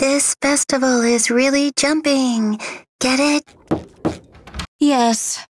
This festival is really jumping. Get it? Yes.